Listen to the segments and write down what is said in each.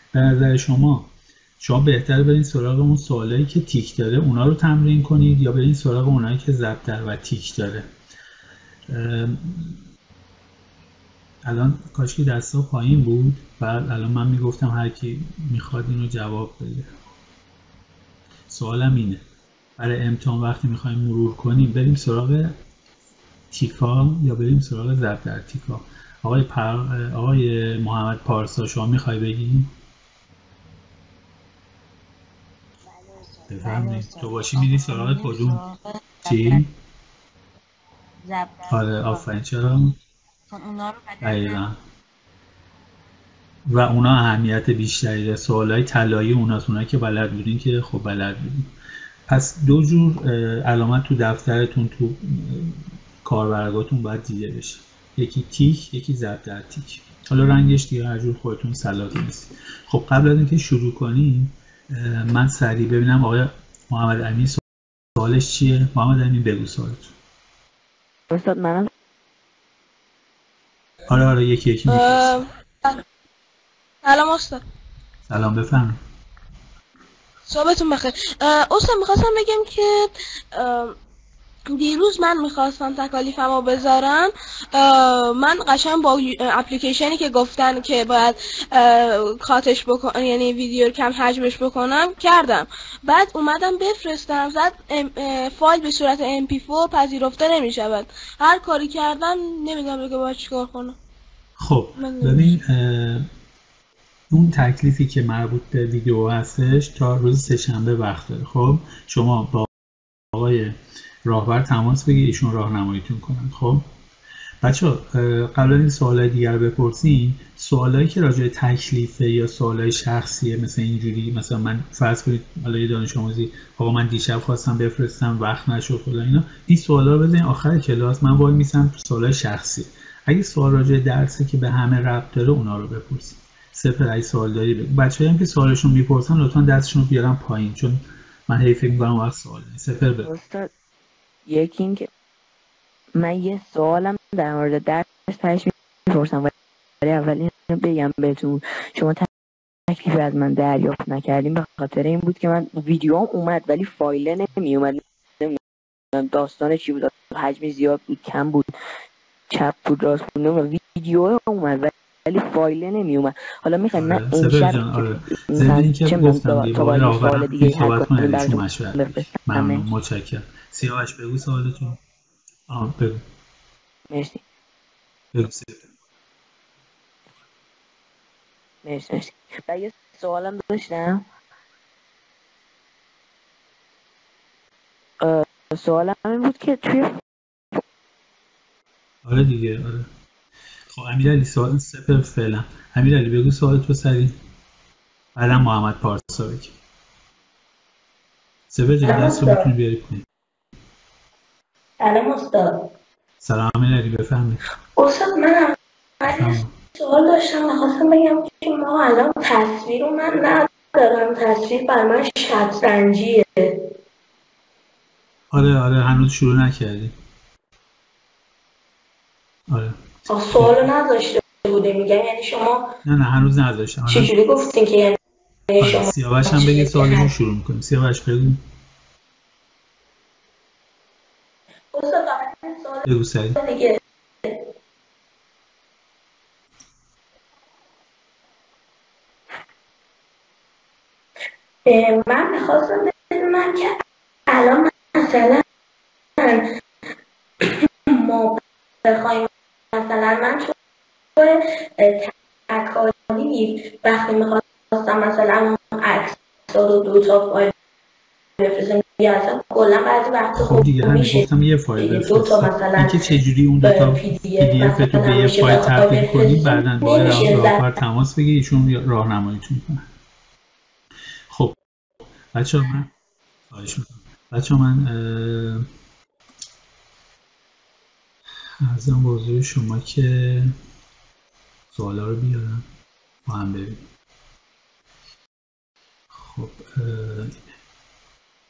به نظر شما بهتره برین سراغ اون سوالایی که تیک داره اونا رو تمرین کنید یا برین سراغ اونایی که ضرب و تیک داره؟ الان کاشکی دستا پایین بود، بعد الان من میگفتم هر کی میخواد اینو جواب بده. سوالم اینه برای امتحان وقتی میخوایم مرور کنیم بریم سراغ تیکا یا بریم سراغ ضرب در تیکا؟ آقای محمد پارسا شما میخوای بگی؟ بفهمید تو باشی میری سراغ کدوم؟ چی؟ آره آفرین. چرا؟ دقیقا و اونا اهمیت بیشتری داره. سوالای طلایی اوناست، اونایی که بلد بودین که خب بلد بودین. پس دو جور علامت تو دفترتون تو کاربرگاتون باید دیده بشه، یکی تیک یکی ضرب در تیک. حالا رنگش دیگه هر جور خودتون سلا دونستید. خب قبل از اینکه شروع کنیم من سریع ببینم آقای محمد امین سوالش چیه؟ محمد امین بگو سوالتون. استاد منم آره یکی میپرسیم. سلام استاد. سلام بفرمایید. صبحتون بخیر. استاد میخواستم بگم که دیروز من میخواستم تکالیفمو بذارم، من قشنگ با اپلیکیشنی که گفتن که باید کاتش بکنم یعنی ویدیو کم حجمش بکنم کردم، بعد اومدم بفرستم زد فایل به صورت MP4 پذیرفته نمیشود. هر کاری کردم نمیدونم دیگه باید چیکار کنم. خب ببین اون تکلیفی که مربوط به ویدیو هستش تا روز سه‌شنبه وقت داره. خب شما با آقای راهبر تماس بگیرید، ایشون راهنماییتون کنن. خب بچه‌ها قبل از این سوالای دیگر بپرسین، سوالایی که راجع به تکلیفه یا سوالای شخصیه مثلا اینجوری، مثلا من فرض کنید حالا یه دانش آموزی آقا من دیشب خواستم بفرستم وقت نشد فلان اینا، این سوالا رو بزنین آخر کلاس، من وای میسم تو سوالای شخصی. اگه سوال راجع به درسی که به همه ربط داره اونا رو بپرسید. سپر اگه سوال داری بگو. بچه‌ای هم که سوالشون میپرسن لطفا دستشون رو بیارن پایین چون من هی فکر می‌کنم وقت سوال نیست. سپر بگو. استاد یکی این که من یه سوالم در مورد درس تهش میپرسم ولی اول اینو بگم بهتون، شما تکلیف از من دریافت نکردیم به خاطر این بود که من ویدیوام اومد ولی فایل نمیومد. نمیدونم داستان چی بود، حجم زیاد بود کم بود چپ بود راست بود و ویدیو اومد ولی فایل نمیومد. حالا میخوایم من این سپر شب جان آره ضمن اینکه گفتم دیگه با راهبرم دیگه صحبت کنید ایشون مشورت بدید. ممنون متشکرم. سیاوش بگو سوالتون. بگو. مرسی. بگو سپر. مرسی. و یه سوالم داشتم. سوالم این بود که توی آره دیگه آره. خب امیرعلی سوال سپر فعلا. امیرعلی بگو سوالتو سریع. بعدم محمد پارسا بگی. سپر جان دست رو میتونی بیاری پایین. سلام استاد. سلام امیرعلی بفرمایید. استاد من سوال داشتم، میخواستم بگم که ما الان تصویر رو من ندارم، تصویر بر من شطرنجیه. آره هنوز شروع نکردی. آره سوالو نذاشته بوده میگم یعنی شما نه هنوز نذاشتم. چجوری گفتین که یعنی شما سیاوش هم بگه سوالشو شروع میکنیم. سیاوش بگو. استاد سوال بگو سریع دیگه. من میخواستم بدونم که الان مثلا ما بخوایم مثلا من چون تکالیف وقتی میخواستم مثلا عکس رو 2 تا فایل بفرستم یا اصلا کلا بعضی وقتا خب دیگه همین گفتم یه فایل بفرست. اینکه چجوری اون دو تا PDF تو به یه فایل تبدیل کنی بعداً با راهبر تماس بگیری ایشون راهنماییتون کنه. خب بچه‌ها من خواهش می‌کنم. بچه‌ها من عرضم به حضور شما که سوالا رو بیارم با هم ببینیم. خب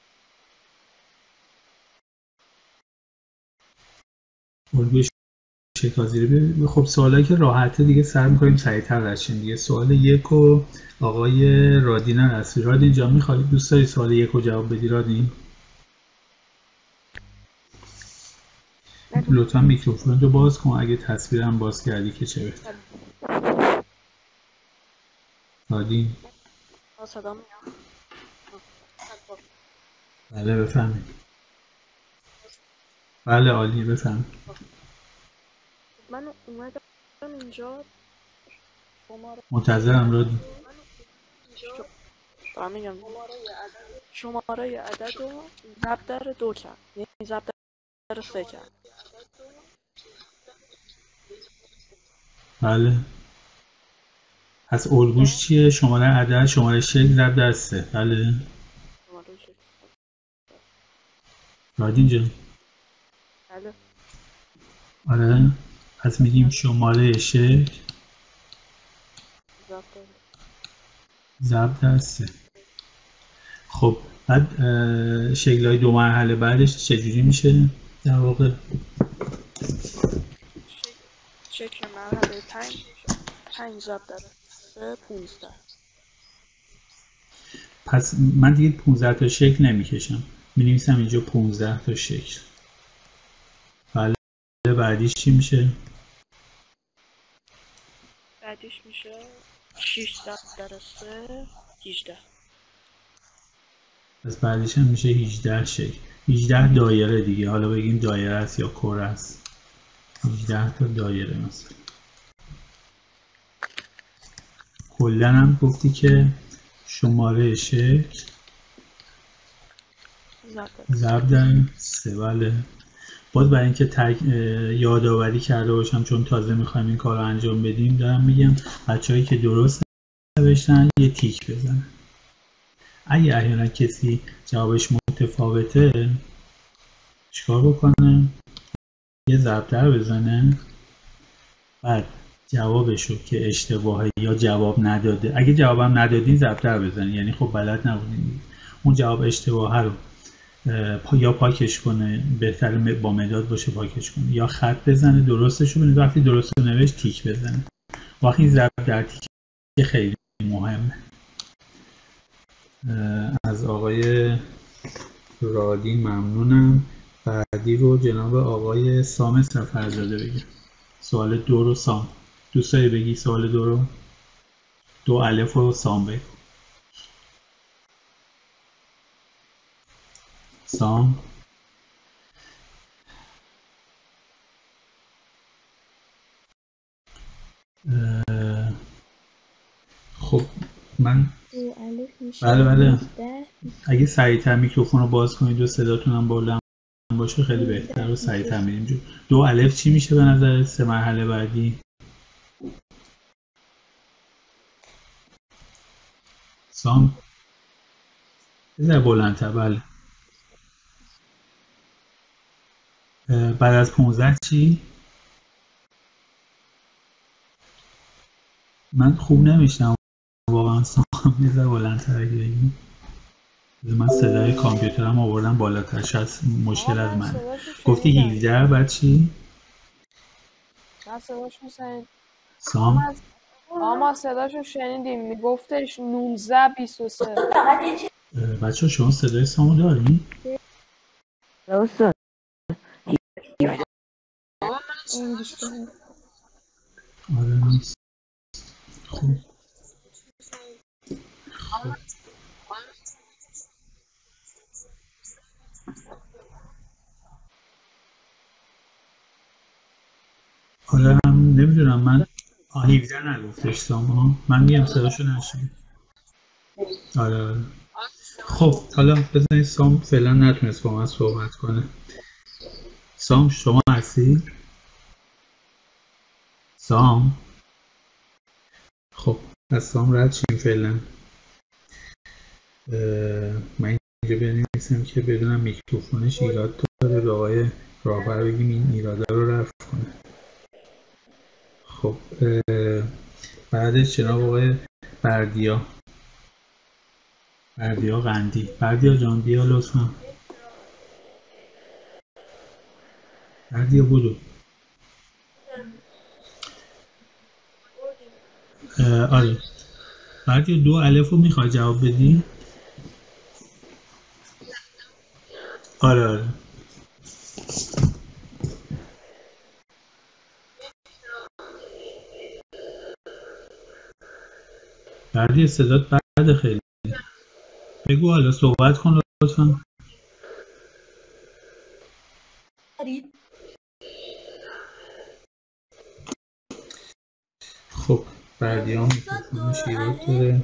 الگوی شکازیری. خب سوالایی که راحته دیگه سر می‌کنیم سریع‌تر رشیم دیگه. سوال 1 و آقای رادین هستی. رادین جان می‌خوای دوست داری سوال 1 رو جواب بدی رادین؟ لطفا میکروفون رو باز کن، اگه تصویرم باز کردی که چه بهتر. رادین صدا میاد؟ بله بفهمید. بله عالی بفهم. من اومدم اینجا منتظرم رادین. دارم میگم شماره عدد رو ضرب در 2 کرد، یعنی ضرب در 3 کرد. بله. پس الگوش چیه؟ شماره عدد شماره شکل ضرب در 3. بله. رادین جان. بله. آره. پس میگیم شماره شکل ضرب در 3. خب بعد شکل‌های 2 مرحله بعدش چجوری میشه در واقع؟ شکل مرحله 5 ضرب در 3 15. پس من دیگه 15 تا شکل نمیکشم، می‌نویسم اینجا 15 تا شکل. بله بعدیش چی میشه؟ بعدیش میشه 6 ضرب در 3 18. پس بعدیش هم میشه 18 شکل. 18 دایره دیگه، حالا بگیم دایره است یا کره است. 18 تا دایره مثلا. کلا هم گفتی که شماره شکل ضرب در 3. بله. باز برای اینکه یادآوری کرده باشم چون تازه میخوایم این کار رو انجام بدیم دارم میگم بچه‌هایی که درست نوشتن یه تیک بزنن. اگه احیانا کسی جوابش متفاوته چیکار بکنه؟ یه ضرب در بزنه، بعد جوابشو که اشتباهه یا جواب نداده، اگه جوابم ندادین ضرب در بزنه، یعنی خب بلد نبودین، اون جواب اشتباهه رو یا پاکش کنه، بهتره با مداد باشه پاکش کنه، یا خط بزنه درستشو ببینید، وقتی درست رو نوشت تیک بزنه. وقتی ضرب در تیک خیلی مهمه. از آقای رادین ممنونم. بعدی رو جناب آقای سام سفرزاده بگیم. سوال 2 رو سام دوست داری بگی؟ سوال 2 رو 2 الف رو سام بگی. سام خب من بله اگه سریعتر میکروفون رو باز کنید و صداتون هم بلند باشه خیلی بهتر و سریعتر میریم. 2 الف چی میشه به نظر 3 مرحله بعدی؟ سام بذار بلندتر. بله. بعد از 15 چی؟ من خوب نمیشنم واقعا. سام بذار بلندتر اگه بگیم. من صدای کامپیوترم آوردم بالاتر، شاید مشکل از من. گفتی 17 بعد چی؟ من صداش میشنید. سام ما صداشو شنیدیم میگفتش 19 23. بچه شما صدای سامو دارین؟ درسته. آره نیست. خب آره نمیدونم من 17 نگفتش سام. من میگم صداشو نشنید. آره. خب حالا بزنید سام فعلا نتونست با من صحبت کنه. سام شما هستی؟ سام خب از سام رد شیم فعلا. من اینجا بنویسم که بدونم میکروفونش ایراد داره، به آقای راهبر بگیم این ایراده رو رفع کنه. خب بعدش جناب آقای بردیا قندی. بردیا جان بیا لطفا. بردیا بودو. آره بعد یه 2 الف رو میخوای جواب بدی؟ آره بعد صدات بعد خیلی بگو حالا صحبت کن لطفا. خب بردیام میکروفونش ایراد داره.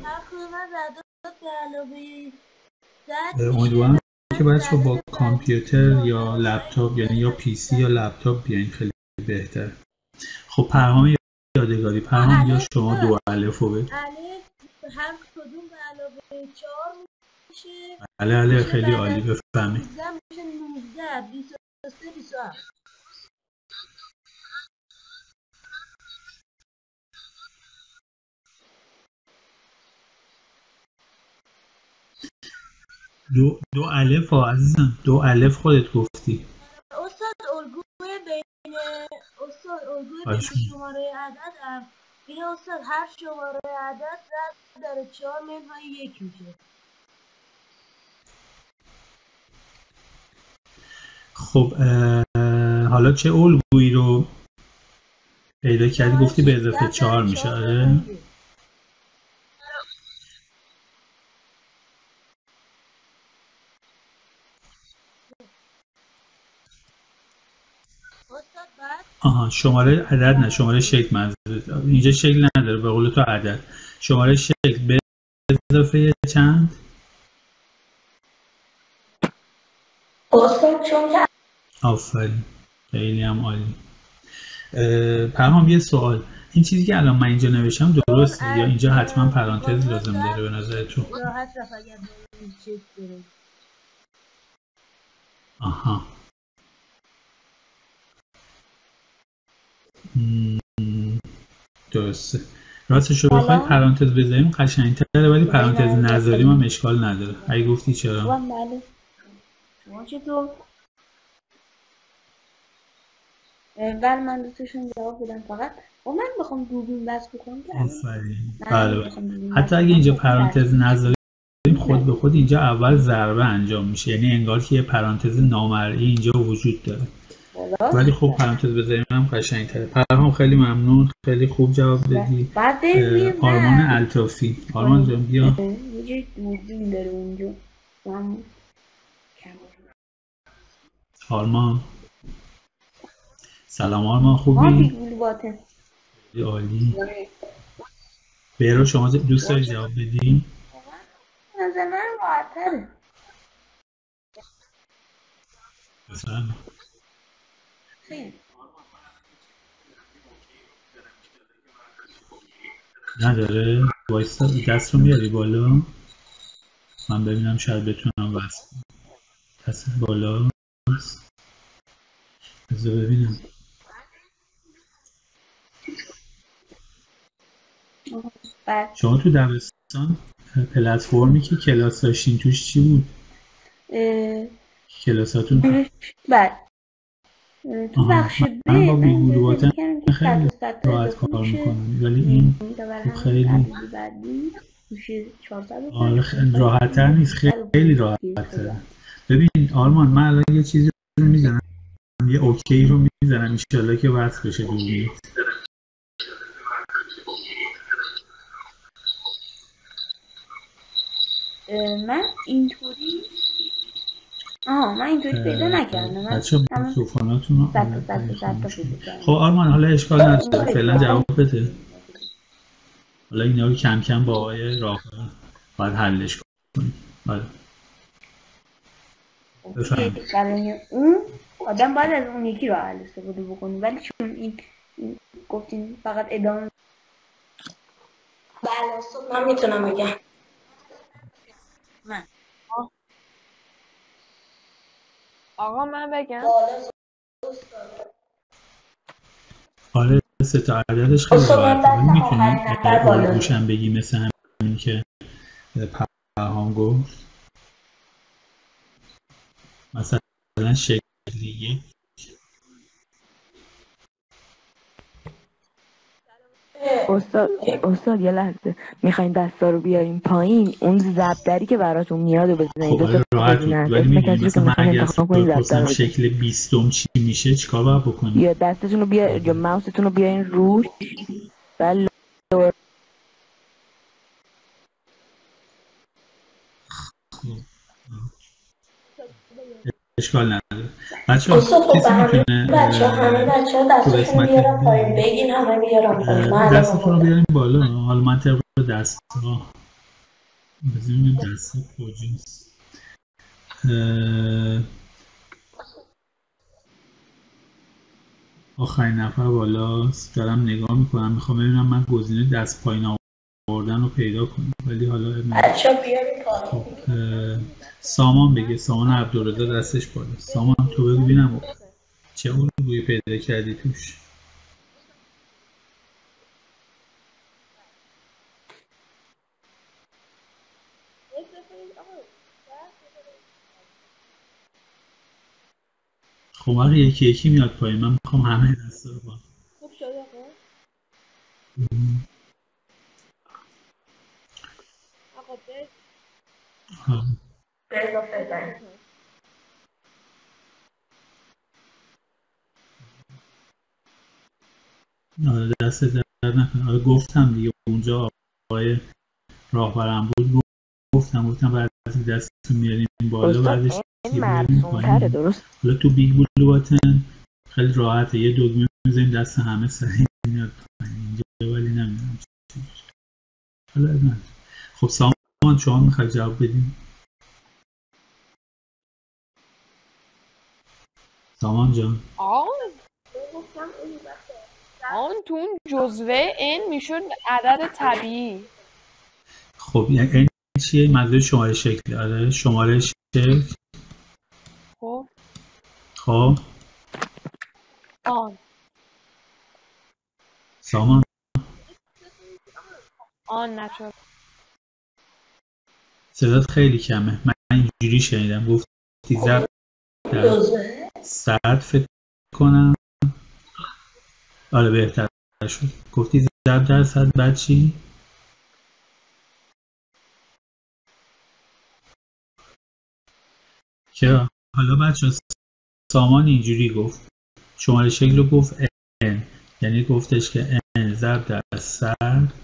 امیدوارم که بچه با کامپیوتر یا لپتاپ یعنی یا پی سی یا لپتاپ بیاین خیلی بهتر. خب پرهام یادگاری پرهام یا شما 2 الف رو بگو. هر کدوم به علاوه 4 میشه. بله خیلی عالی بفهمید. میشه 19 23 27. دو الف ها عزیزم 2 الف خودت گفتی. استاد الگوی بین شماره عدد این استاد هر شماره عدد ضرب در 4 منهای 1 میشه. خب حالا چه الگویی رو پیدا کردی؟ گفتی به اضافه 4 میشه. آره آها شماره عدد نه شماره شکل منظورت اینجا شکل نداره به قول تو عدد شماره شکل به اضافه چند؟ آفرین خیلی هم عالی. پرهام یه سوال این چیزی که الان من اینجا نوشتم درسته یا اینجا حتما پرانتز لازم داره به نظر تو؟ آها درسته راستش رو بخوای پرانتز بذاریم قشنگ‌تره ولی پرانتز نذاریم هم اشکال نداره. اگه گفتی چرا؟ شما چطور؟ بله من دوستشون جواب بدم فقط من بخوام دوربین بس بکنم که آفرین بله حتی اگه اینجا پرانتز نذاریم خود به خود اینجا اول ضربه انجام میشه یعنی انگار که یه پرانتز نامرئی اینجا وجود داره ولی خب پرانتز بذاریم هم قشنگ‌تره. پرهام خیلی ممنون خیلی خوب جواب دادی. آرمان الطافی آرمان جان بیا. یه دوربین داره اونجا آرمان سلام آرمان خوبی؟ عالی. بیرو شما دوست داری جواب بدی؟ نظر من راحت‌تره. بفرمایید. نداره؟ وایستا دست رو میاری بالا من ببینم شاید بتونم وصل دست بالا بذار ببینم. شما تو دبستان پلتفرمی که کلاس داشتین توش چی بود؟ کلاساتون؟ بله تو بخش ب من با بیگلوباتن خیلی راحت کار میکنم ولی این خیلی راحت تر نیست خیلی راحت تر. ببین آرمان من الان یه چیزی رو میزنم یه اوکی رو میزنم انشالله که وصل بشه دوباره. من اینطوری پیدا نکردم. بچه میکروفوناتون رو خب آرمان حالا اشکال نداره فعلا جواب بده. حالا اینا رو کم کم با آقای راهبر باید حلش کنیم. بله بفرمایید. اون آدم باید از اون یکی رو حل استفاده بکنیم ولی چون این گفتیم فقط ادامه. بله من میتونم بگم. من آقا من بگم. آره 3 تا عددش خیلی راحته ولی میتونی الگوشم بگی مثل همین که پرهام گفت مثلا شکلیه استاد یه لحظه میخواین دستا رو بیاریم پایین، اون ضربدری که براتون میاد و بزنید. خب راحت بود، ولی میدونی مثلا من اگه از بپرسم شکل 20 چی میشه چیکار باید بکنیم؟ یا دستتون رو یا ماوستون رو بیارین روش و اشکال نداره. بچه‌ها کسی میتونه همه بچه‌ها دستشون بیارن پایین، بگین همه بیارن پایین. دستتون رو بیارین بالا. حالا من طبق دست‌ها بزنیم دست‌ها کجاست. آخرین نفر بالاست. دارم نگاه میکنم، میخوام ببینم من گزینه دست پایین آوردن رو پیدا کنم، ولی حالا بچه‌ها بیارین پایین. سامان بگه. سامان عبدالرضا دستش بالا. سامان تو بگو ببینم چه الگویی پیدا کردی توش. خب من یکی یکی میاد پایین، من میخوام همه دستا رو با خوب شد آقا. دست درد نکنه. گفتم دیگه اونجا آقای راهبرم بود، گفتم بعد از دستتون میاریم بالا، بعدش میاریم پایین. درست. حالا تو بیگ بلو باتن خیلی راحته، یه دکمه میزنیم دست همه سریع میاد پایین. اینجا ولی نمیدونم چی میشه. حالا ادامه. خب سامان شما میخوای جواب بدین؟ سامان جان. آن تو اون جزوه n میشد عدد طبیعی. خب یعنی چیه؟ منظور شماره شکل. آره شماره شکل. خب سامان نشد. صدات خیلی کمه. من اینجوری شنیدم گفتی ضرب در صد فکر کنم. آره بهتر شد. گفتی ضرب در صد بعد چی؟ چرا؟ حالا بچه سامان اینجوری گفت، شماره شکل رو گفت n، یعنی گفتش که n ضرب در صد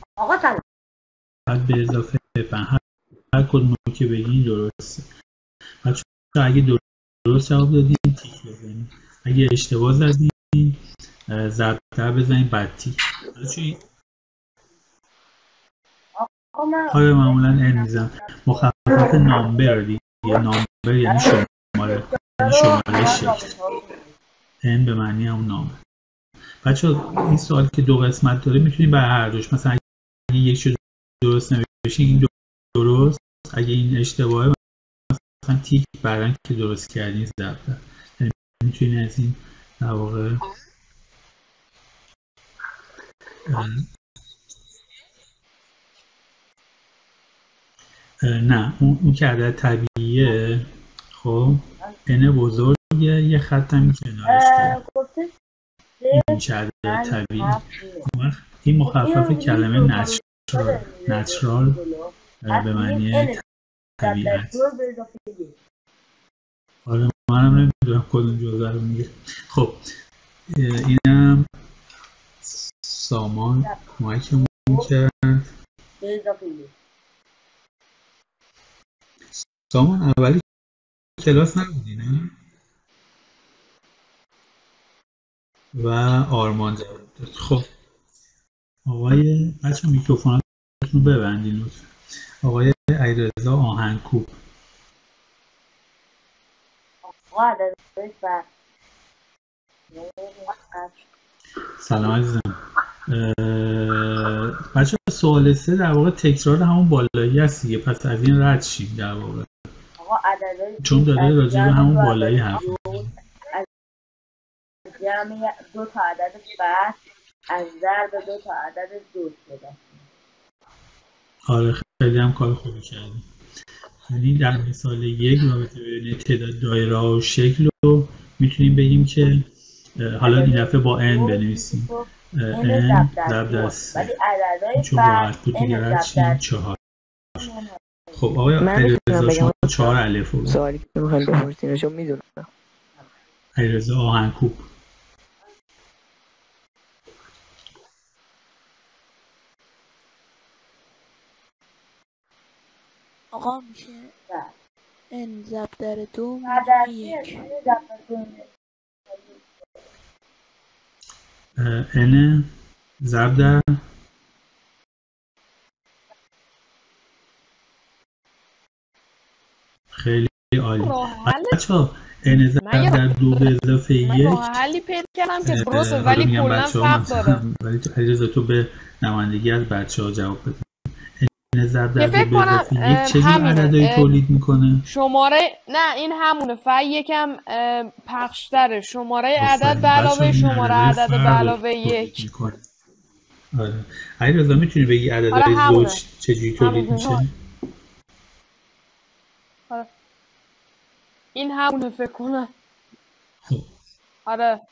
بعد به اضافه 5. هر کدوم که بگین درسته. بچه اگه درست جواب دادین تیک بزنین، اگه اشتباه زدین ضرب در بزنین بعد تیک. آره معمولا n میزن مخفف نامبر دیگه. نامبر یعنی شماره، یعنی شماره شکل. n به معنی همون نامبر. بچه این سوال که دو قسمت داره میتونیم بر هر دوش، مثلا اگه یک شو درست نوشین این درست، اگه این اشتباهه مثلا تیک بعدن که درست کردین ضرب در. یعنی میتونین از این در واقع نه اون که عدد طبیعیه. خب n بزرگه، یه خط هم کنارش داره، این میشه عدد طبیعی. این مخفف کلمه نچرال به معنی طبیعت. آره منم نمیدونم کدوم جزء رو میگه. خب اینم سامان کمکمون کرد. سامان اولی کلاس نبودی نه؟ و آرمان جواب داد. خب آقای بچه میکروفوناتون رو ببندین لطفا. آقای علیرضا آهنگکوب. سلام عزیزم. بچه سوال 3 در واقع تکرار همون بالایی هست دیگه، پس از این رد شیم در واقع، چون داره راجع به همون بالایی حرف میزنه. جمع 2 تا عدد بعد از ضرب 2 تا عدد 2 شده. آره خیلی هم کار خوبی کردیم. یعنی در مثال 1 رابطه بین تعداد دایره و شکل رو میتونیم بگیم که حالا این دفعه با n بنویسیم. n ضرب در 3 چون راحت بود دیگه هرچی 4. خب آقای علیرضا شما 4 الف رو سوالی که میخوایم بپرسین شما میدونم. علیرضا آهنکوب. آقا میشه n ضرب در 2 1 n ضرب در خیلی عالی. بچه‌ها n ضرب در 2 به اضافه 1 حلی پیدا کردم که درسته ولی کلا فرق داره. ولی تو علیرضا تو به نمایندگی از بچه‌ها جواب بده. n ضرب در 2 به اضافه 1 چه جور عددی تولید میکنه؟ شماره نه این همونه یکم پخش‌تره. شماره عدد به علاوه شماره عدد به علاوه 1. آره. علیرضا میتونی بگی عددهای زوج چجوری تولید میشه؟ آره. این همونه فکر کنم. آره.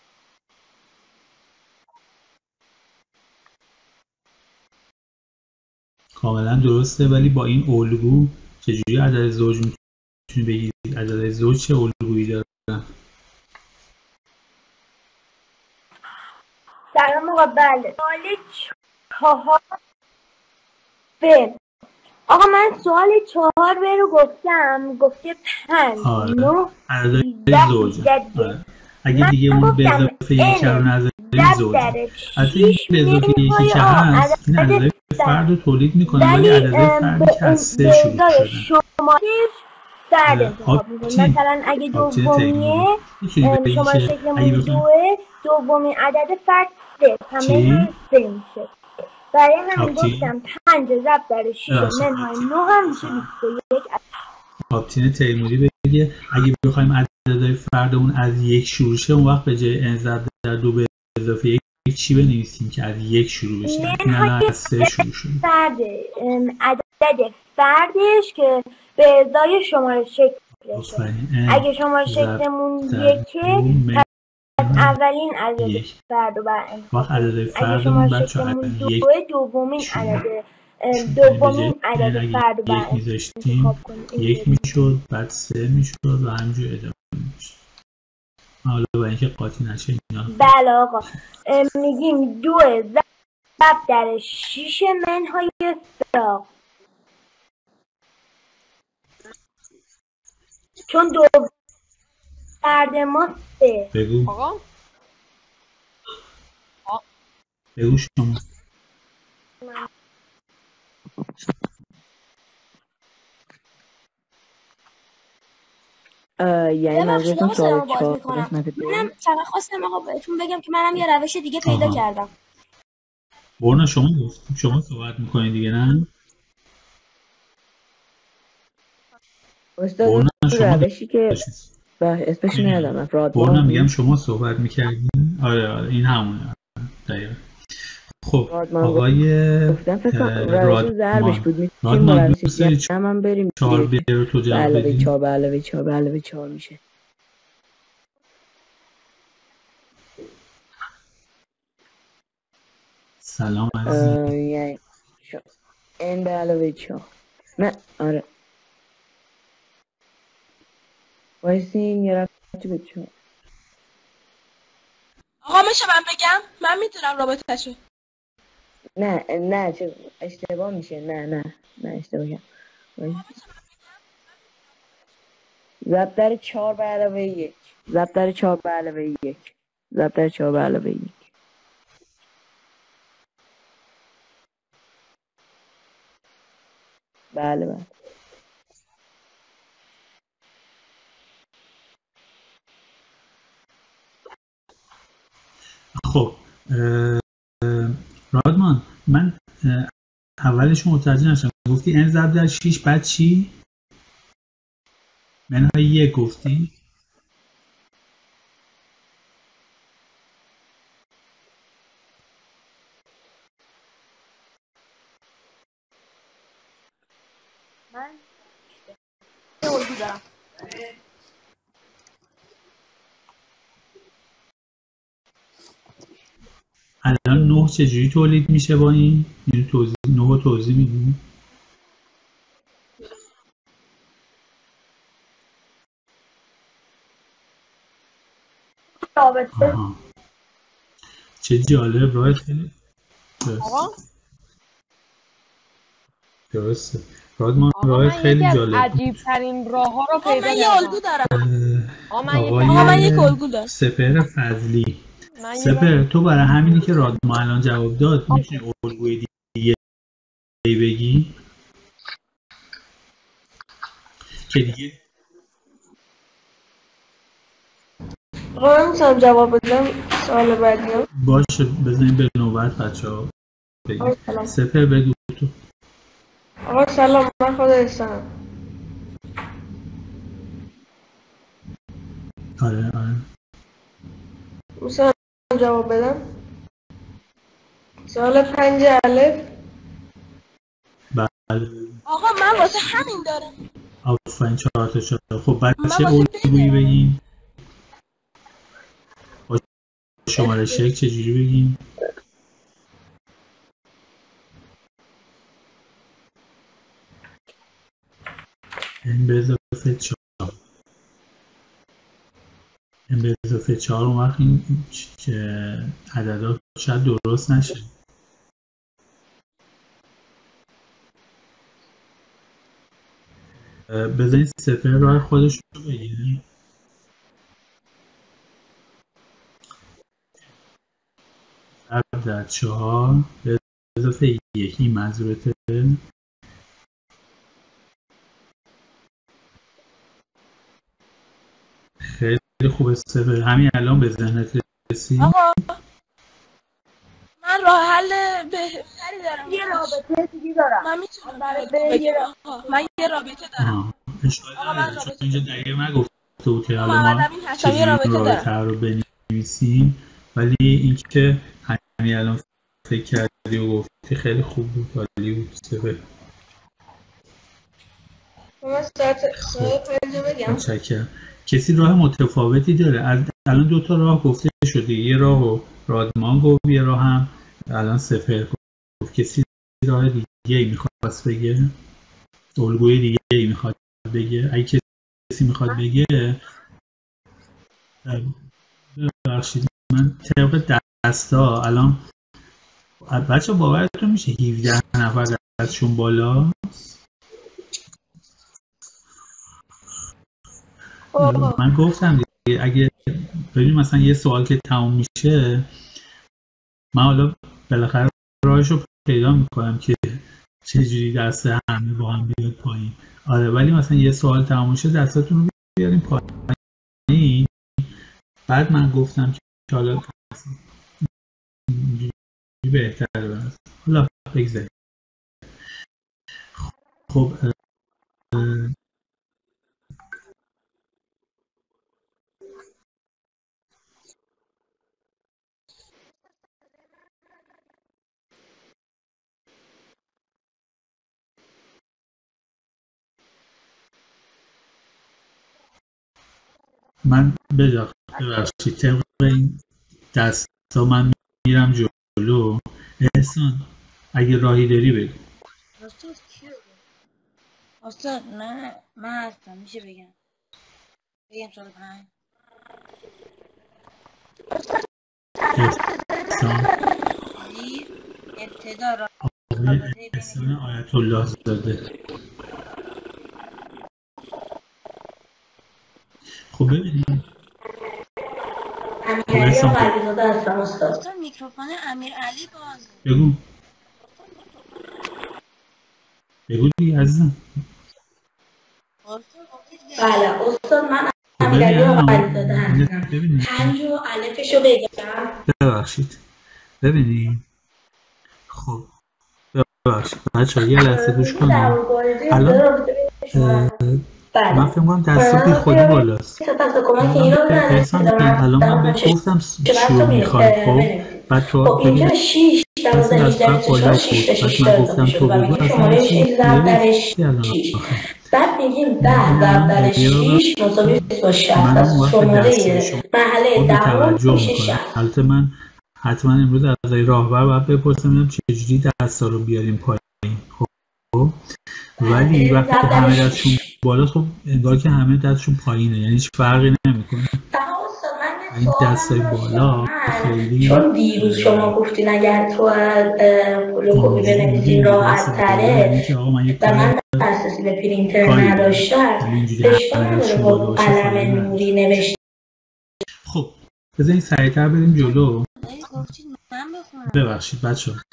کاملا درسته، ولی با این الگو چجوری عدد زوج میتونی بگی عدد زوج چه الگویی دارن؟ سلام آقا. بله سوال 4 ب. آقا من سوال 4 ب رو گفتم، گفته 5 9 عدد زوج. اگه دیگه اون به اضافه 1 رو نذاری زوج. البته این به اضافه 1 که هست این عدد فرد رو تولید میکنه، ولی عدد فردی که از 3 شروع شدن. فرد انتخاب میکنه. مثلا اگه دومیه شما شکلمون 2 دومین عدد فرد 3 همه 3 میشه. برای همین گفتم 5 ضرب در 6 منهای 9 هم میشه 21. آپتین تیموری بگه اگه بخوایم عددهای فردمون از 1 شروع شه، اون وقت به جای n ضرب در 2 به اضافه 1 چی بنویسیم که از 1 شروع بشه؟ این الان از 3 شروع شده. عدد فردش که به ازای شماره شکلشه. اگه شماره شکلمون 1 اولین عدد فرد رو وقت عدد فردمون بچه ها دومین عدد فرد رو یک میذاشتیم 1 میشد، بعد 3 میشد و همینجور ادامه میشد. حالا برای اینکه قاطی نشه اینا. بله آقا میگیم 2 ضرب در 6 منهای 3 چون 2 فرد ما 3. بگو آقا بگو شما. یعنی منظورتون سوال 4 منم فقط خواستم آقا بهتون بگم که منم یه روش دیگه پیدا کردم. برنا شما گفتیم شما صحبت میکنید دیگه نه؟ برنا شما روشی که اسمش ندارم برنا میگم شما صحبت میکردین. آره این همونه دقیقا. خب آقای رادمان دوست داری من بریم 4 ب رو تو جواب بدیم؟ 4 به علاوه 4 به علاوه 4 میشه. سلام عزیزم. یعنی n به علاوه 4 نه آره وایسین یه رفتی به 4. آقا میشه من بگم؟ من میتونم رابطه‌شو. نه چه اشتباه میشه. نه اشتباه کردم. ضرب در 4 به علاوه 1 ضرب در 4 به علاوه 1 ضرب در 4 به علاوه 1. بله خب رادمان من اولش متوجه نشدم. گفتی n ضرب در 6 بعد چی؟ منهای 1 گفتی؟ من الگو دارم. الان 9 چجوری تولید میشه با این؟ یعنی توضیح میدیم؟ چه جالب. راه خیلی درسته. رادمان راه خیلی جالب. عجیب ترین راه ها رو پیدا من یه الگو دارم. من یک الگو دارم. سپهر فضلی. سپهر تو برای همینی که رادمان الان جواب داد میتونی الگوی دیگه بگی که دیگه من میتونم جواب بدم سوال بعدی. باشه بزنیم به نوبت بچه‌ها بگیم. سپهر بگو تو. آقا سلام، من خدا هستم. آره میتونم جواب بدم. سوال 5 الف. بله آقا من واسه همین دارم. آفرین 4 تا شد. خب بعد چه الگویی بگیم؟ شماره 6 چجوری بگیم؟ n به اضافه 4 n به اضافه 4 اون وقت این عددا شاید درست نشه. بذارید سپهر راه خودش رو بگیره. ضرب در 4 به اضافه 1 این منظورته. خیلی خوبه سپهر. همین الان به ذهنت رسید؟ آقا من راه حل بهتری دارم. یه رابطه دیگه دارم. من میتونم من یه رابطه دارم. آقا من چون اینجا دقیق نگفته بود که حالا ما چجوری رابطه رو بنویسیم، ولی اینکه همین الان فکر کردی و گفتی خیلی خوب بود، عالی بود سپهر. من سوال 5 بگم. متشکرم. کسی راه متفاوتی داره؟ الان 2 تا راه گفته شده، یه راه رو رادمان گفت، یه راه هم الان سپهر گفت. کسی راه دیگه ای میخواست بگه؟ الگوی دیگه ای میخواد بگه؟ اگه کسی میخواد بگه ببخشید من طبق دستا الان بچه باورتون میشه 17 نفر دستشون بالا. من گفتم دیگه اگه ببین مثلا یه سوال که تموم میشه من حالا بالاخره راهشو پیدا میکنم که چجوری دست همه با هم بیاد پایین. آره ولی مثلا یه سوال تموم شه دستاتون رو بیاریم پایین. بعد من گفتم که حالا بهتره بس. حالا بگذاریم. خب من ببخشید طبق این دستا من میرم جلو. احسان اگه راهی داری بگو. استاد من هستم، میشه بگم سوال 5. احسان ابتدا احسان آیت الله زاده. خب ببینیم امیرعلی قلبی‌زاده هستم استاد. میکروفون امیرعلی باز. بگو دیگه عزیزم. بله استاد من امیرعلی قلبی‌زاده هستم. 5 و الفشو بگم. ببخشید ببینیم. خب ببخشید بچه‌ها یه لحظه گوش کنید. الان من فکر می‌کنم دست بی خودی بالاست. احسان الان من بهت گفتم چی میخوای. خب بعد تو اینجا 6 12 18 6 من گفتم تو بگو اصلا چی بعد میگیم 10 ضرب در 6 مساوی 26 از شماره محله دهم میشه 60. البته من حتما امروز از آقای راهبر باید بپرسم ببینم چجوری دستا رو بیاریم پایین. خب ولی وقتی همه دستشون بالا، خب انگار که همه دستشون پایینه، یعنی هیچ فرقی نمیکنه. این دستای بالا خیلی، چون دیروز شما گفتین اگر تو از فلوکوپی بنویسین راحت تره و من دسترسی به پرینتر نداشتم، اشکال نداره با قلم نوری نوشتم. خب بذارین سریعتر بریم جلو. ببخشید بچه ها.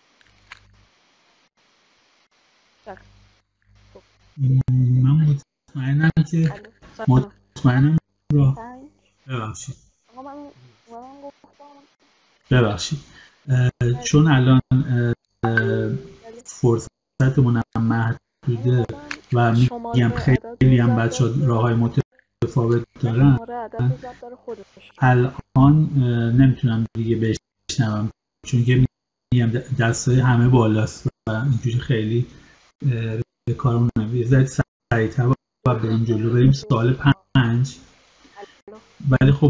من مطمئنم ببخشید چون الان فرصتمون هم محدوده و میگم خیلی هم بچه ها راه های متفاوت دارن، الان نمیتونم دیگه بشنوم چون که میگم دستای همه بالاست و اینجوری خیلی به کارمون نمیاد. سریعتر و بریم جلو. بریم سوال 5. ولی خب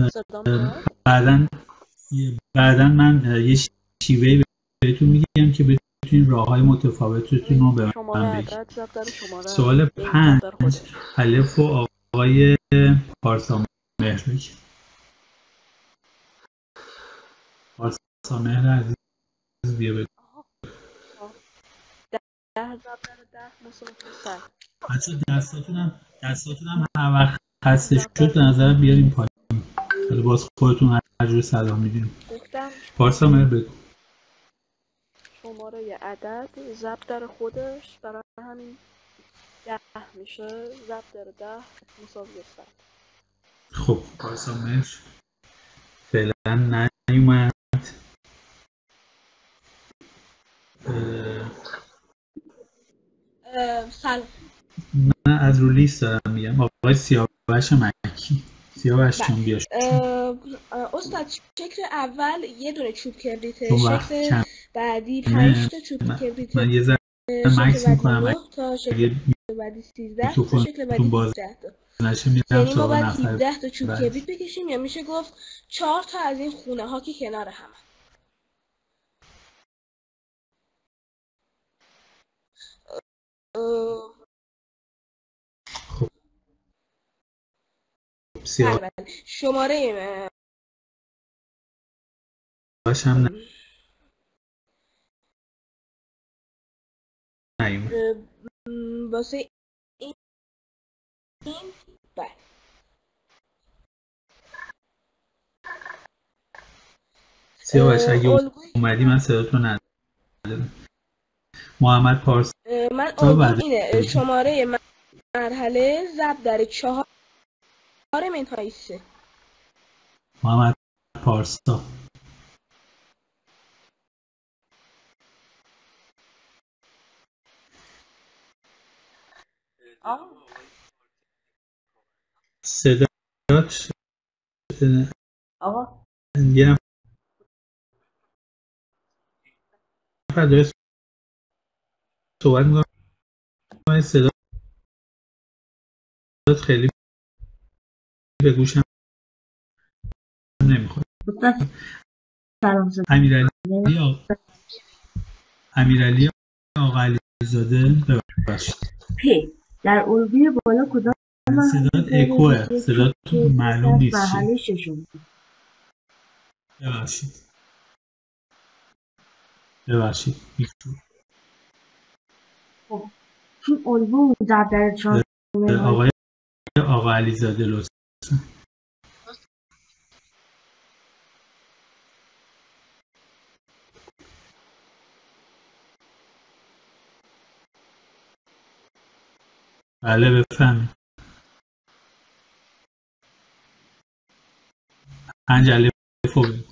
بعداً من یه شیوهی بهتون میگم که بتونین راه‌های متفاوتتون رو به من بگید. سوال 5 الف و آقای پارسا مهر بگید. پارسا مهر عزیز بیا بگید. 10 ضرب در 10 مساوی 100. بچه دستاتون هم هر وقت خسته شد به نظر بیاریم پایین. حالا باز خودتون هر جور صدا میدونیم. پارسا مهر بگو. شماره عدد ضرب در خودش برای همین 10 میشه، ضرب در 10 مساوی 100. خب پارسا مهر فعلا نیومد. سلام. من از رو لیست دارم میگم. آقای سیاوش مکی. سیاوش چون بیاش. استاد شکل اول یه دونه چوب کبریته، شکل بعدی 5 تا چوب کبریته. من یه ذره مکس میکنم تا شکل بعدی 13 تا شکل بعدی 17 تا. یعنی ما باید 17 تا چوب کبریت بکشیم، یا میشه گفت 4 تا از این خونه ها که کنار هم. شماره باشم واسه این بله سیاوش اگه اومدی من صداتون ندارم. محمد پارسا من الگوم اینه، شماره مرحله ضرب در 4 منهای 3. محمد پارسا صدات آقا یه نفر داره صحبت میکنه، صدات خیلی به گوشم نمیخواد. امیرعلی آقا علیزاده ببخشید. در الگوی بالا کدام صدات اکوه، صدات معلوم نیست. ببخشید خب چون الگو در 4 آقا علیزاده لطفا. بله بفهمید. 5 الف بگید.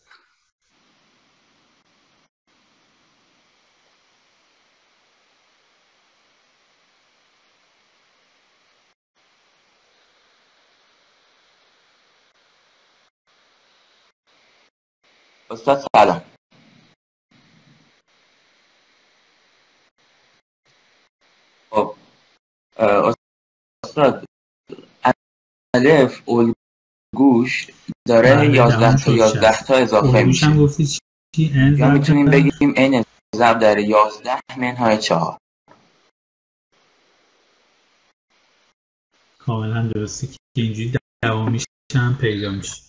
استاد سلام. خب استاد الف گوشت داره 11 تا اضافه میشه. هم گفتی چی؟ یا میتونیم بگیم n ضرب در 11 منهای 4. کاملا درسته که اینجوری دوامیش هم پیدا میشه.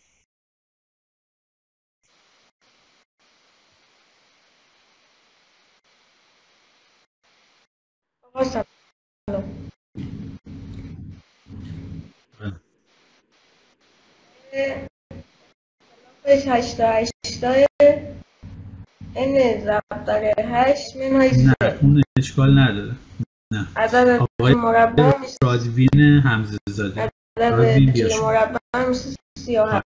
n ضرب در 8 منهای 3. نه اون اشکال نداره. نه عدد مربع رادوین حمزه زاده. عدد مربع میشه 37.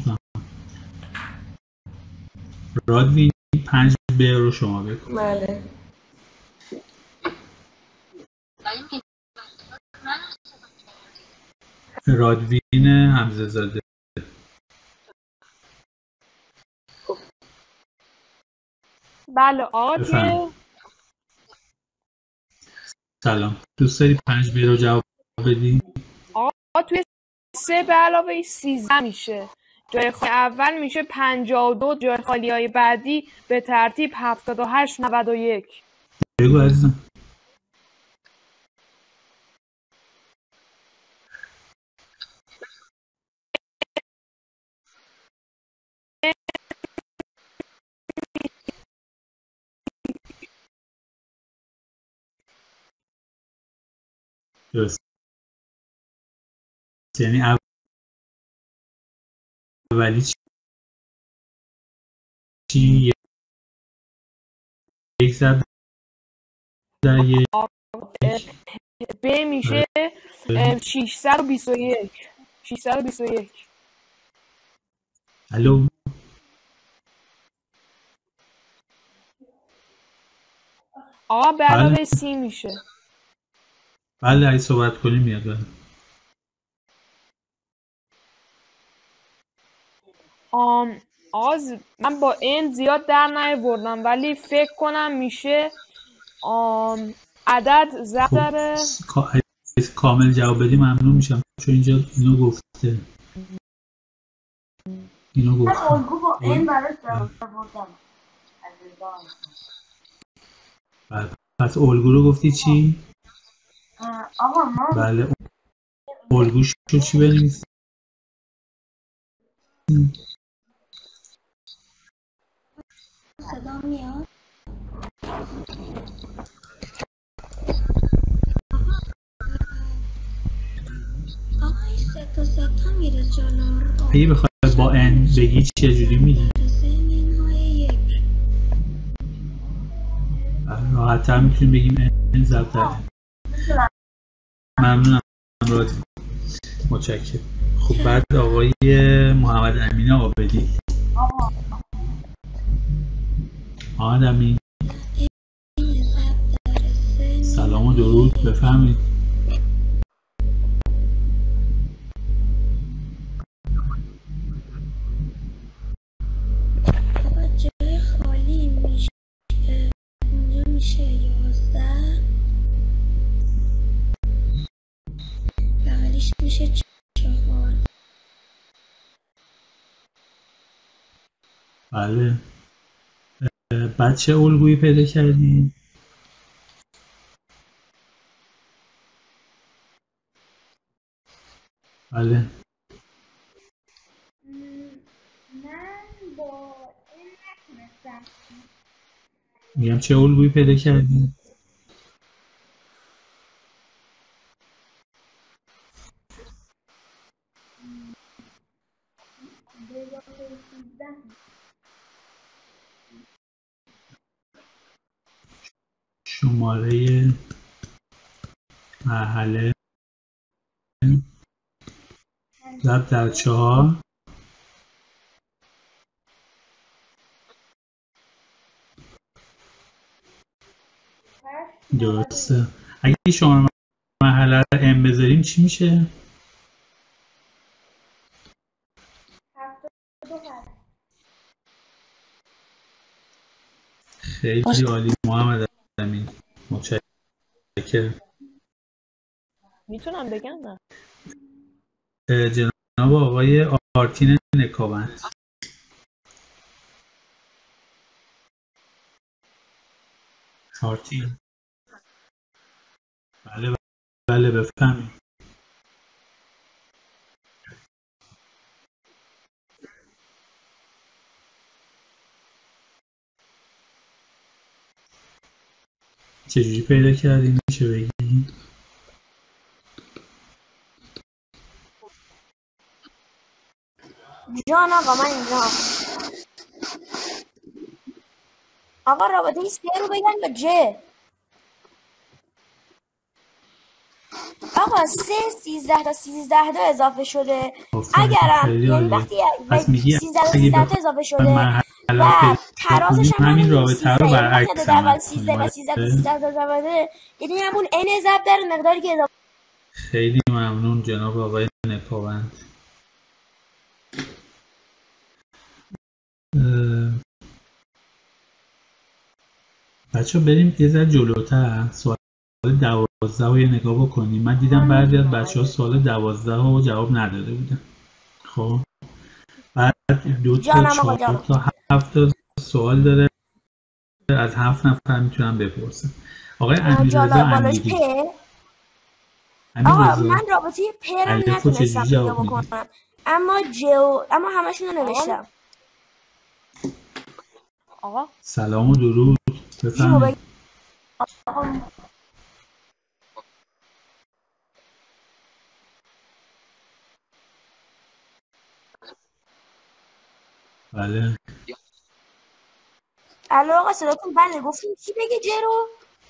رادوین 5 ب رو شما بکن. بله. رادوین حمزه زاده. بله آقا. سلام، دوست داری 5 ب رو جواب بدی؟ آقا توی 3 به علاوه 13 میشه. جای خالی اول میشه 52، جای خالی های بعدی به ترتیب 78 91. بگو عزیزم. درست. یعنی اولی چی؟ یک ضرب در یک ب میشه 621. 621. الو. آقا به علاوه 30 میشه. بله اگه صحبت کنیم میاد. بله. من با این زیاد در نیاوردم ولی فکر کنم میشه عدد ضرب در کامل جواب بدی ممنون میشم چون اینجا اینو گفته. الگو با این براش بردم. پس الگو رو گفتی چی؟ آقا ما بله الگوش رو چی بنویسیم؟ صدا میاد؟ آقا این ستا میره جلو. اگه بخوای با ان بگی چجوری میگی؟ راحت تر میتونیم بگیم ان ضرب در. ممنونم رادی. متشکرم. خب بعد آقای محمد امین عابدی. محمد امین سلام و درود، بفرمایید. جای خالی میشه اونجا میشه 11 بغلیش میشه 4. بله. بعد چه الگویی پیدا کردین؟ بله. من با این نتونستم. میگم چه الگویی پیدا کردین؟ شماره مرحله ضرب در 4 درسته. اگه شماره مرحله رو ام بذاریم چی میشه؟ خیلی عالی محمد امین، متشکرم. میتونم بگم نه؟ جناب آقای آرتین نکاوند. آرتین. بله بله بفهمید. چجوری پیدا کردی میشه بگی؟ جان آقا من اینجا. آقا رابطه 3 رو بگن یا ج؟ آقا 3 13 تا 13 تا اضافه شده. اگرم یعنی وقتی 13 تا اضافه شده و ترازش هم همین رابطه رو برعکس اول 13 و 13 تا 13 تا اضافه، یعنی همون n ضرب در مقداری که اضافه. خیلی ممنون جناب آقای نکاوند. بچه بریم یه ذره جلوتر. سوال 12 رو یه نگاه بکنیم. من دیدم بعضی از بچه ها سوال 12 رو جواب نداده بودن. خب بعد 2 تا 4 تا 7 سوال داره، از 7 نفر میتونم بپرسم. آقای امیررضا امیری. آقا من رابطه پ رو نتونستم پیدا بکنم، اما اما همشون رو نوشتم. آقا سلام و درود، بفرمایید. بله الو آقا صداتون بله، گفتیم کی بگه ج رو؟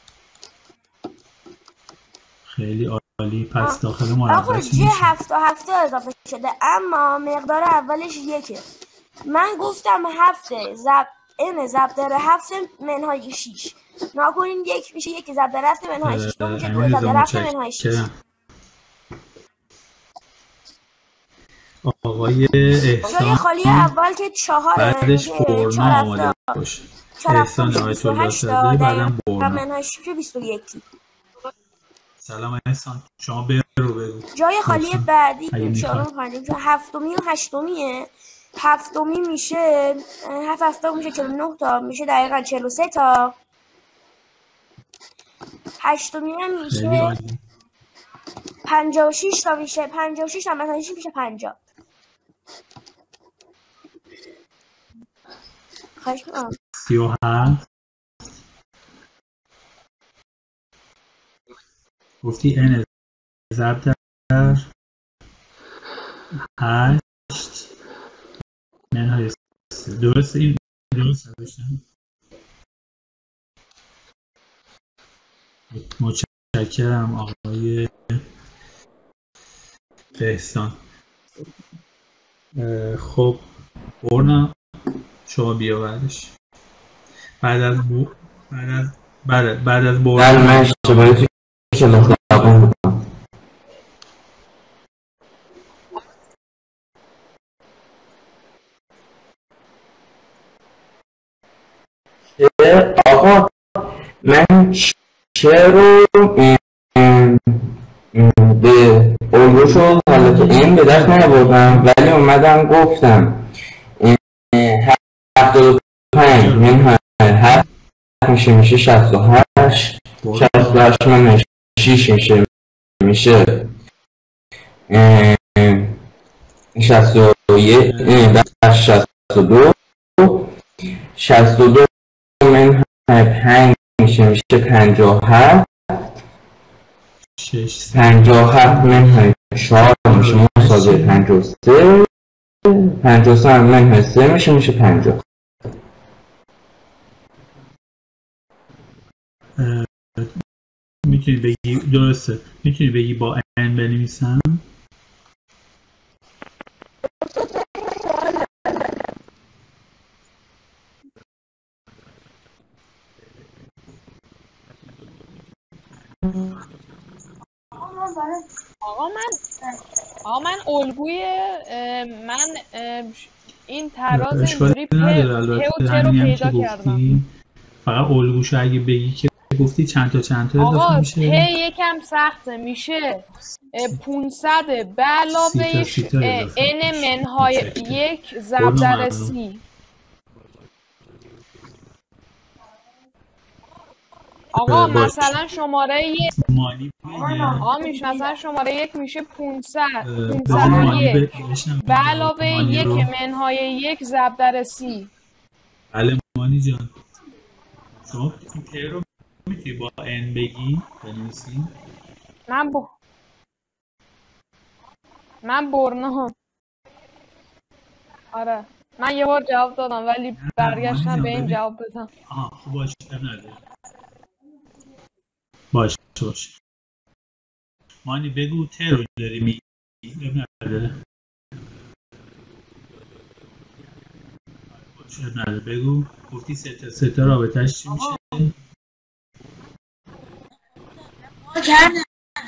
خیلی عالی. پس داخل مربع آقا ج 7 تا 7 اضافه شده، اما مقدار اولش 1. من گفتم 7 n ضرب در 7 منهای 6. ناکنین 1 میشه 1 ضرب در 7 منهای 6، 2 میشه 2 ضرب در 7 منهای 6. آقای احسان جای خالی اول که 4 بعدش برنا آماده باشه. احسان آیت الله زاده بعدم برنا منهای 6 21. سلام احسان، شما برو بگو. جای خالی بعدی که هفتمی و هشتمیه. هفتمی میشه 7 میشه 49 تا، میشه دقیقا 43 تا. هشتمی هم میشه 56 تا، میشه 56 تا مثلا میشه 50. خواهش می‌کنم. 37 گفتی n ضرب در 8 منهای 3. درسته؟ این درست نوشتم؟ متشکرم آقای احسان. خب برنا شما بیا بعدش. بعد از برنا من اشتباهی که لطفاً بکنم. آقا من چه رو به الگوش رو حالت این به دست نبردم، ولی اومدم گفتم 75 منهای 7 میشه 68. 68 منهای 6 میشه 61 62. 62 منهای 5 میشه 57. 57 منهای 4 میشه مساوی 53. 53 منهای 3 میشه 50. میتونی بگی درسته؟ میتونی بگی با n بنویسم؟ آقا من الگوی من این تراز اینجوری پ و ت رو پیدا کردم. فقط الگوشو اگه بگی که گفتی چند تا اضافه آقا میشه؟ ته یکم سخته، میشه 500 به علاوه n منهای 1 ضرب در سی. آقا مثلا شماره یک مثلا شماره 1 میشه 501 به علاوه 1 منهای 1 ضرب در سی. بله مانی جان، شما این ته رو میتونی با n بنویسی؟ من برنامه. آره من یه بار جواب دادم ولی برگشتم به این جواب بدم. خب باشه نداره. باشه مانی بگو ته رو داری میگی نداره. باشه نداره بگو. گفتی سه تا رابطه‌اش چی میشه؟ کردم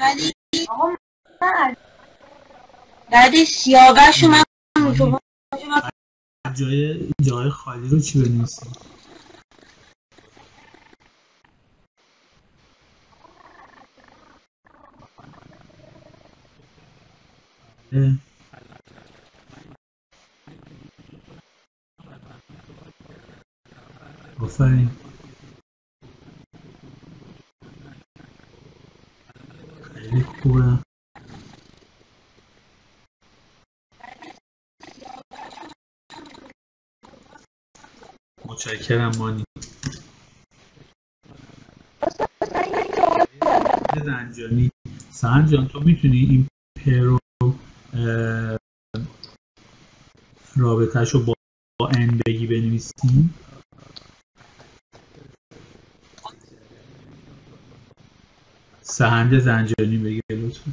ولی سیاوش من جای خالی رو چی بنویسیم؟ آفرین. خیلی خوبه. متشکرم مانی. زنجانی سهند جان تو میتونی این پرو رابطه‌شو با n بگی بنویسیم؟ سهند زنجانی بگی لطفا.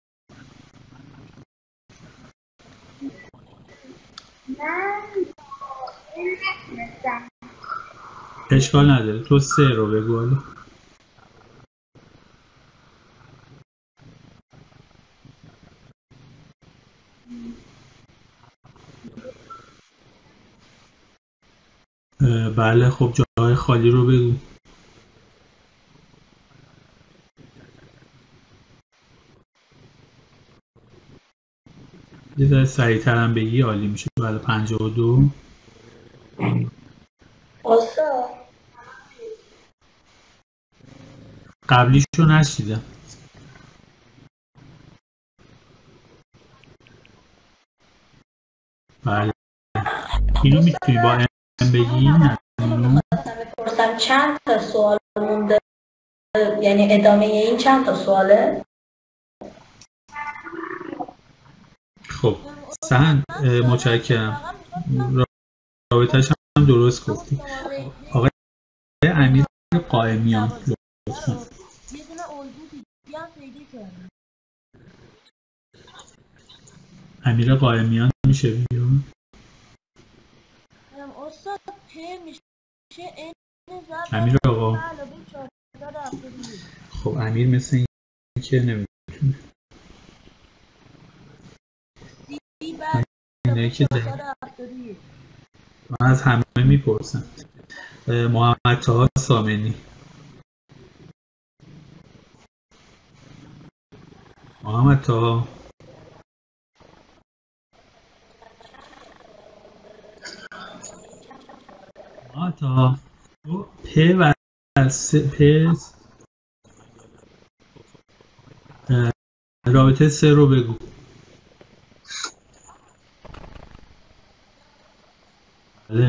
اشکال نداره تو 3 رو بگو حالا. بله خب جای خالی رو بگو. یه ذره سریع‌تر هم بگی عالی میشه. بله 52 قبلیشو نشیدم. بله اینو میتونی با ام بگی؟ نه بپرسم چند تا سوال مونده، یعنی ادامه این چند تا سواله؟ خب سهند متشکرم، رابطه‌اش هم درست گفتی. آقای امیر قائمیان لطفا. امیر قائمیان میشه بیان؟ امیر آقا. خب امیر مثل این که نمیتونه. اینه که من از همه میپرسم. محمد طاها سامنی. محمد طاها. محمد طاها پ و رابطه 3 رو بگو. بله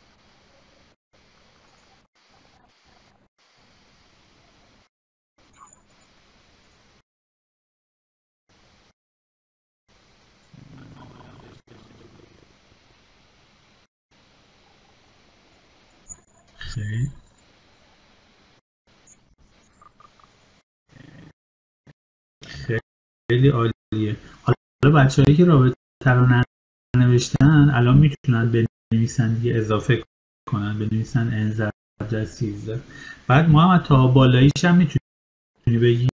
خیلی عالیه. حالا بچه‌هایی که رابطه رو ننوشتن الان میتونن بنویسن دیگه، اضافه کنن بنویسن n ضرب در 13. بعد محمد تا بالاییش هم میتونی بگی؟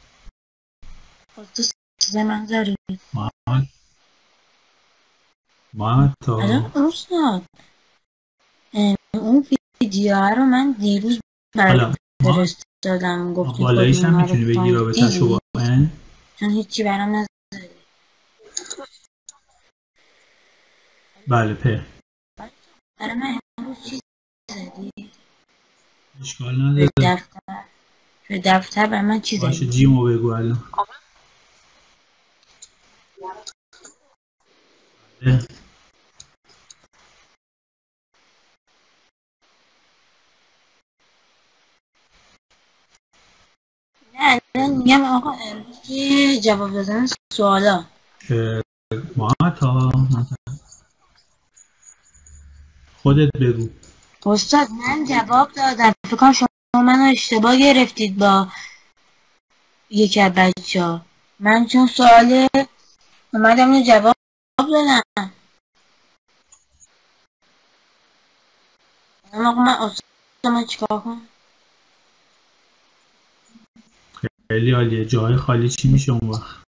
چیز منظری محمد محمد تا الان استاد اون ویدیو رو من دیروز برات فرستادم، گفتیم بالایش هم میتونی بگی رابطه‌شو با من؟ چون هیچی برام نزدی. بله برای من امروز چی زدی؟ اشکال نداره. به دفتر برای من چی زدی؟ باشه جیمو بگو الان. نه الان میگم آقا امروز جواب دادن سوالا. محمد تا خودت بگو. استاد من جواب دادم، فکر کنم شما منو اشتباه گرفتید با یکی از بچه‌ها. من چون سوال اومدم اینو جواب دادم. اما من استاد من چیکار کنم؟ خیلی عالیه. جای خالی چی میشه اون وقت؟